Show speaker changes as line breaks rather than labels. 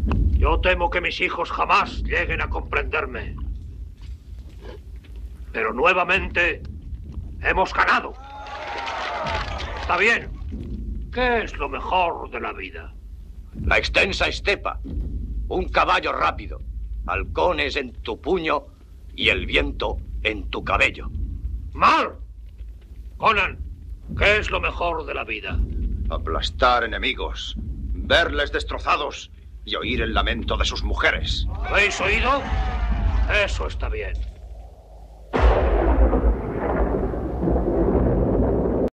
Yo temo que mis hijos jamás lleguen a comprenderme. Pero nuevamente hemos ganado. Está bien. ¿Qué es lo mejor de la vida?
La extensa estepa, un caballo rápido, halcones en tu puño y el viento en tu cabello.
¡Mal! Conan, ¿qué es lo mejor de la vida?
Aplastar enemigos, verles destrozados y oír el lamento de sus mujeres.
¿Habéis oído? Eso está bien.